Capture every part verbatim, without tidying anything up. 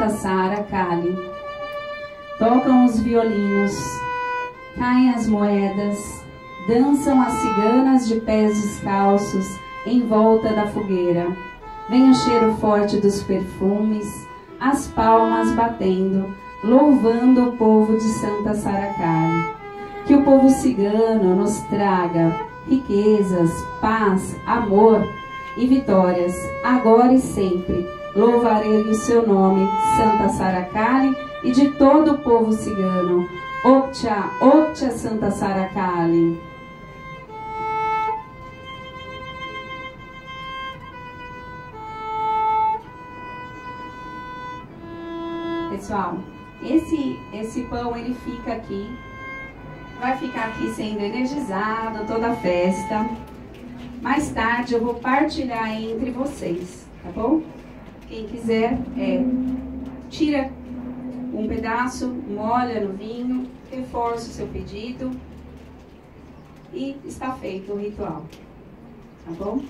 Sara Kali. Tocam os violinos, caem as moedas, dançam as ciganas de pés descalços em volta da fogueira. Vem o cheiro forte dos perfumes, as palmas batendo, louvando o povo de Santa Sara Kali. Que o povo cigano nos traga riquezas, paz, amor e vitórias, agora e sempre. Louvarei o seu nome, Santa Sara Kali, e de todo o povo cigano. Okcha, Okcha Santa Sara Kali. Pessoal, esse, esse pão ele fica aqui, vai ficar aqui sendo energizado toda a festa. Mais tarde eu vou partilhar entre vocês, tá bom? Quem quiser, é, tira um pedaço, molha no vinho, reforça o seu pedido e está feito o ritual, tá bom?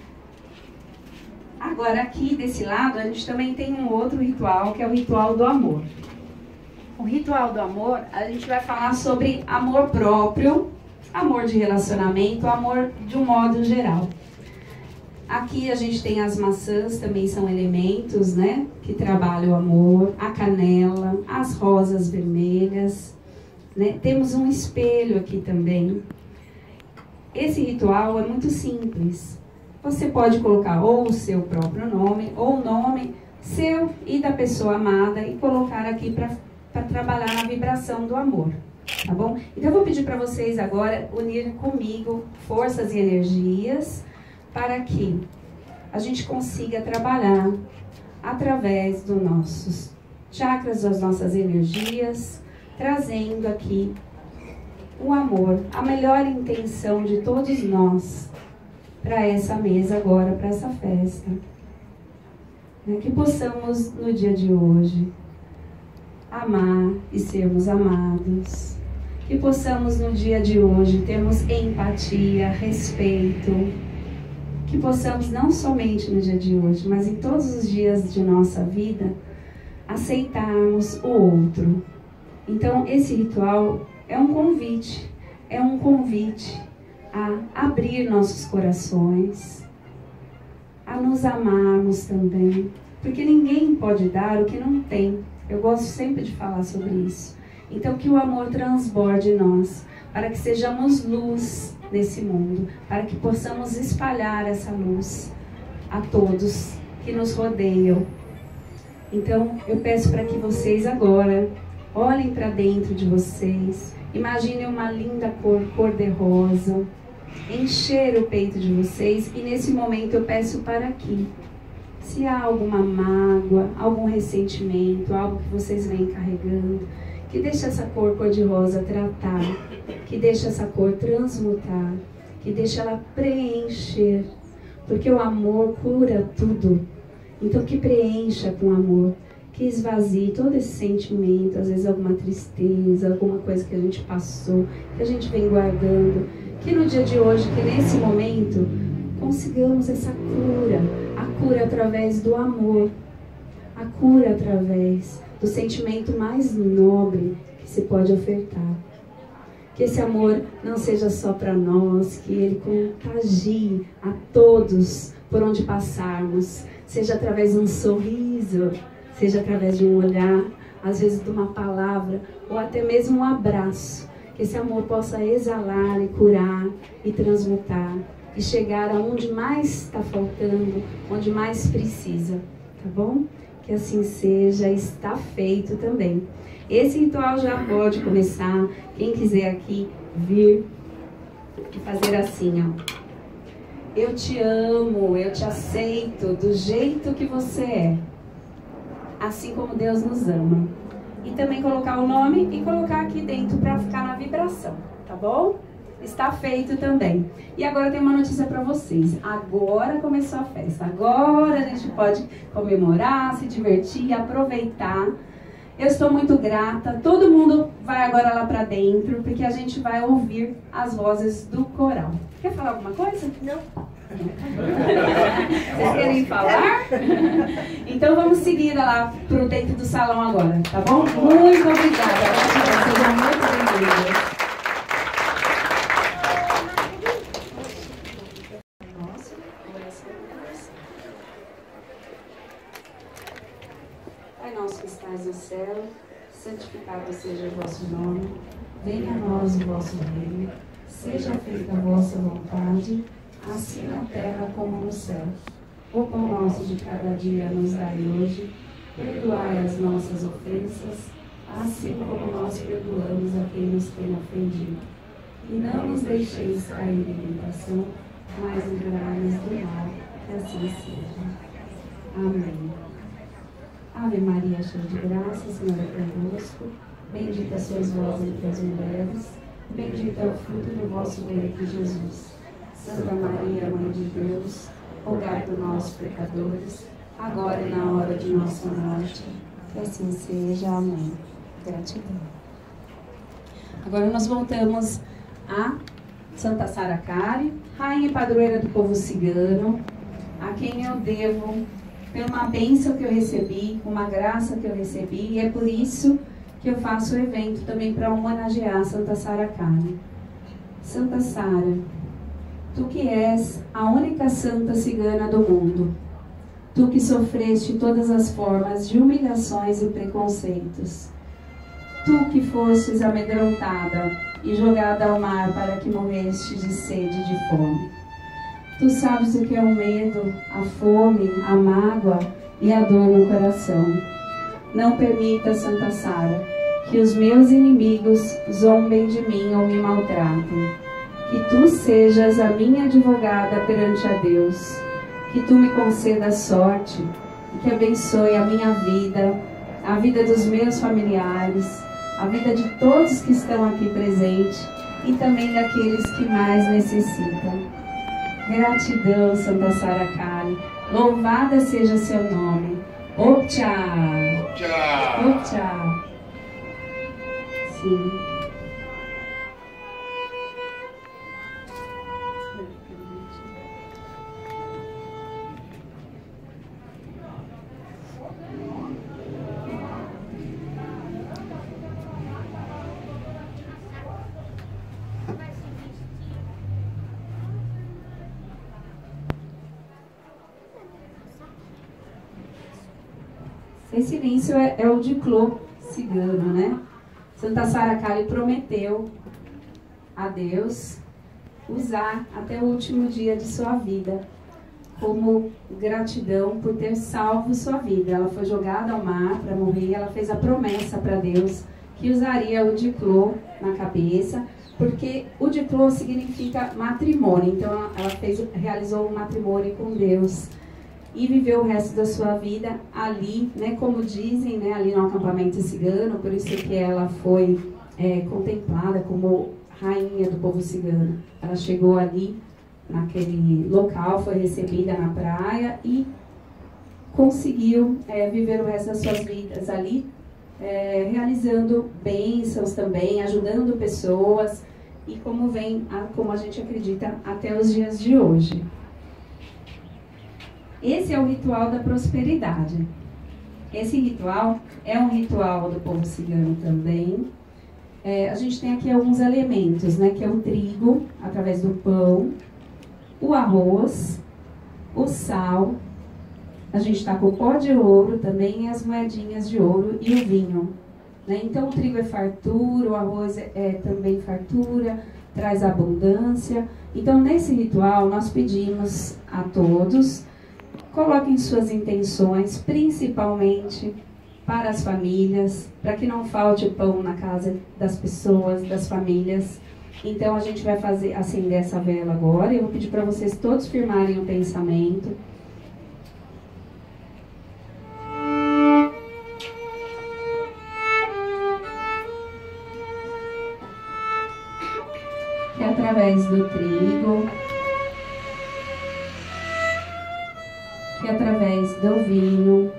Agora aqui desse lado a gente também tem um outro ritual, que é o ritual do amor. O ritual do amor, a gente vai falar sobre amor próprio, amor de relacionamento, amor de um modo geral. Aqui a gente tem as maçãs, também são elementos, né, que trabalham o amor, a canela, as rosas vermelhas, né? Temos um espelho aqui também. Esse ritual é muito simples. Você pode colocar ou o seu próprio nome, ou o nome seu e da pessoa amada e colocar aqui para trabalhar na vibração do amor, tá bom? Então eu vou pedir para vocês agora unirem comigo forças e energias para que a gente consiga trabalhar através dos nossos chakras, das nossas energias, trazendo aqui o amor, a melhor intenção de todos nós para essa mesa agora, para essa festa. Que possamos no dia de hoje amar e sermos amados. Que possamos no dia de hoje termos empatia, respeito. Que possamos não somente no dia de hoje, mas em todos os dias de nossa vida, aceitarmos o outro. Então esse ritual é um convite, é um convite a abrir nossos corações, a nos amarmos também, porque ninguém pode dar o que não tem. Eu gosto sempre de falar sobre isso. Então que o amor transborde em nós, para que sejamos luz nesse mundo, para que possamos espalhar essa luz a todos que nos rodeiam. Então eu peço para que vocês agora olhem para dentro de vocês, imaginem uma linda cor cor-de-rosa, encher o peito de vocês, e nesse momento eu peço para aqui, se há alguma mágoa, algum ressentimento, algo que vocês vêm carregando, que deixe essa cor cor-de-rosa tratar, que deixe essa cor transmutar, que deixe ela preencher, porque o amor cura tudo. Então que preencha com amor, que esvazie todo esse sentimento, às vezes alguma tristeza, alguma coisa que a gente passou, que a gente vem guardando, que no dia de hoje, que nesse momento, consigamos essa cura, a cura através do amor, a cura através do sentimento mais nobre que se pode ofertar. Que esse amor não seja só para nós, que ele contagie a todos por onde passarmos, seja através de um sorriso, seja através de um olhar, às vezes de uma palavra, ou até mesmo um abraço. Que esse amor possa exalar e curar e transmutar e chegar aonde mais está faltando, onde mais precisa, tá bom? Que assim seja, está feito também. Esse ritual já pode começar. Quem quiser aqui vir e fazer assim, ó. Eu te amo, eu te aceito do jeito que você é, assim como Deus nos ama. E também colocar o nome e colocar aqui dentro para ficar na vibração, tá bom? Está feito também. E agora tem uma notícia para vocês. Agora começou a festa. Agora a gente pode comemorar, se divertir, aproveitar. Eu estou muito grata. Todo mundo vai agora lá para dentro, porque a gente vai ouvir as vozes do coral. Quer falar alguma coisa? Não. Vocês querem falar? Então vamos seguir lá para o dentro do salão agora, tá bom? Muito obrigada. Sejam muito bem-vindos. Pai nosso que estás no céu, santificado seja o vosso nome. Venha a nós o vosso reino. Seja feita a vossa vontade, assim na terra como no céu. O pão nosso de cada dia nos dai hoje. Perdoai as nossas ofensas, assim como nós perdoamos a quem nos tem ofendido. E não nos deixeis cair em tentação, mas livrai-nos do mal, que assim seja. Amém. Ave Maria, cheia de graça, o Senhor é convosco. Bendita sois vós entre as mulheres, bendito é o fruto do vosso ventre, Jesus. Santa Maria, Mãe de Deus, rogai por nós, pecadores, agora e na hora de nossa morte. Que assim seja. Amém. Gratidão. Agora nós voltamos a Santa Sara Kali, rainha e padroeira do povo cigano, a quem eu devo pela bênção que eu recebi, uma graça que eu recebi, e é por isso que eu faço o evento também para homenagear Santa Sara Kali. Santa Sara, tu que és a única santa cigana do mundo, tu que sofreste todas as formas de humilhações e preconceitos, tu que fostes amedrontada e jogada ao mar para que morreste de sede e de fome. Tu sabes o que é o medo, a fome, a mágoa e a dor no coração. Não permita, Santa Sara, que os meus inimigos zombem de mim ou me maltratem. Que tu sejas a minha advogada perante a Deus. Que tu me concedas sorte e que abençoe a minha vida, a vida dos meus familiares, a vida de todos que estão aqui presentes e também daqueles que mais necessitam. Gratidão, Santa Sara Kali. Louvada seja seu nome. Opcha! Opcha! Opcha! Sim. Esse silêncio é, é o diclô cigano, né? Santa Sara Kali prometeu a Deus usar até o último dia de sua vida como gratidão por ter salvo sua vida. Ela foi jogada ao mar para morrer, ela fez a promessa para Deus que usaria o diclô na cabeça, porque o diclô significa matrimônio. Então ela fez, realizou um matrimônio com Deus e viveu o resto da sua vida ali, né, como dizem, né, ali no acampamento cigano. Por isso que ela foi é, contemplada como rainha do povo cigano. Ela chegou ali naquele local, foi recebida na praia e conseguiu é, viver o resto das suas vidas ali, é, realizando bênçãos também, ajudando pessoas, e como vem, como a gente acredita, até os dias de hoje. Esse é o ritual da prosperidade. Esse ritual é um ritual do povo cigano também. É, a gente tem aqui alguns elementos, né, que é o trigo, através do pão, o arroz, o sal, a gente está com o pó de ouro também, e as moedinhas de ouro e o vinho. Né? Então o trigo é fartura, o arroz é, é também fartura, traz abundância. Então nesse ritual nós pedimos a todos, coloquem suas intenções, principalmente para as famílias, para que não falte pão na casa das pessoas, das famílias. Então a gente vai fazer, acender essa vela agora. Eu vou pedir para vocês todos firmarem o pensamento. Que através do trigo, que através do vinho,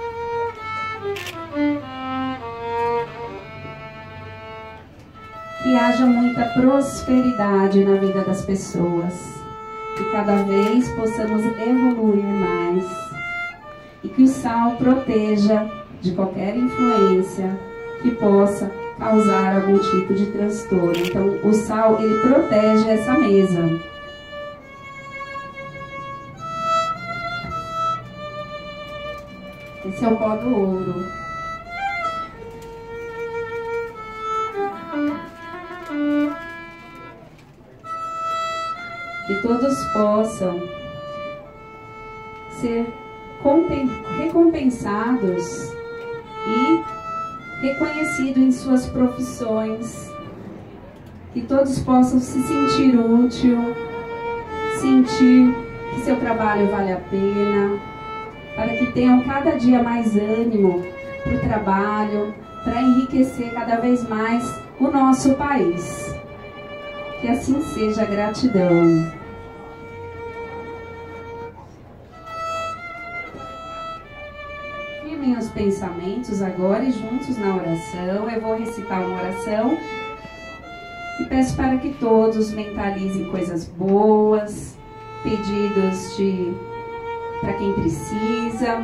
que haja muita prosperidade na vida das pessoas. Que cada vez possamos evoluir mais. E que o sal proteja de qualquer influência que possa causar algum tipo de transtorno. Então, o sal, ele protege essa mesa. Esse é o pó do ouro. Que todos possam ser recompensados e reconhecidos em suas profissões. Que todos possam se sentir útil, sentir que seu trabalho vale a pena, para que tenham cada dia mais ânimo para o trabalho, para enriquecer cada vez mais o nosso país. Que assim seja, gratidão. Firmem os pensamentos agora e juntos na oração. Eu vou recitar uma oração e peço para que todos mentalizem coisas boas, pedidos de para quem precisa.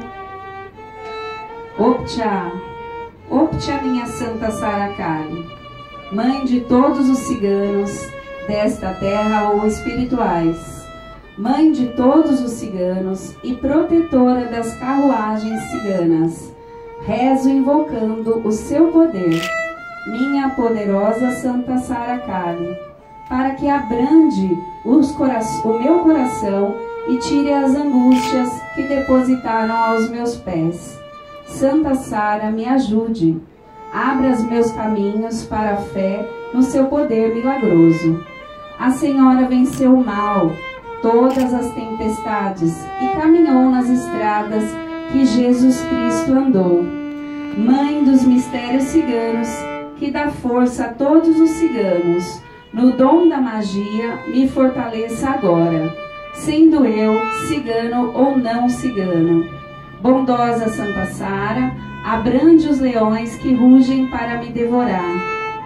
Opcha, Opcha minha Santa Sara Kali, mãe de todos os ciganos desta terra ou espirituais, mãe de todos os ciganos e protetora das carruagens ciganas, rezo invocando o seu poder, minha poderosa Santa Sara Kali, para que abrande os cora- o meu coração e tire as angústias que depositaram aos meus pés. Santa Sara, me ajude. Abra os meus caminhos para a fé no seu poder milagroso. A Senhora venceu o mal, todas as tempestades e caminhou nas estradas que Jesus Cristo andou. Mãe dos mistérios ciganos, que dá força a todos os ciganos, no dom da magia me fortaleça agora, sendo eu cigano ou não cigano. Bondosa Santa Sara, abrande os leões que rugem para me devorar.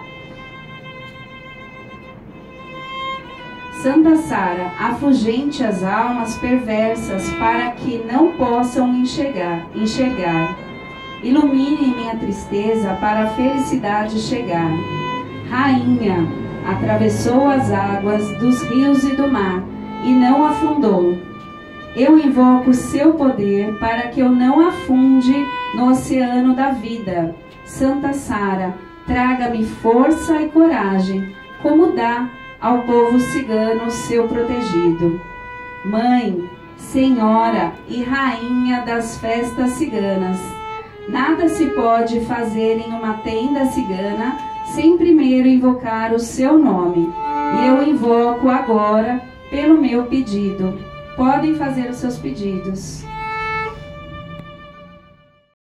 Santa Sara, afugente as almas perversas para que não possam enxergar, enxergar. Ilumine minha tristeza para a felicidade chegar. Rainha, atravessou as águas dos rios e do mar e não afundou. Eu invoco o seu poder para que eu não afunde no oceano da vida. Santa Sara, traga-me força e coragem, como dá ao povo cigano seu protegido. Mãe, Senhora e Rainha das festas ciganas, nada se pode fazer em uma tenda cigana sem primeiro invocar o seu nome. E eu invoco agora pelo meu pedido. Podem fazer os seus pedidos.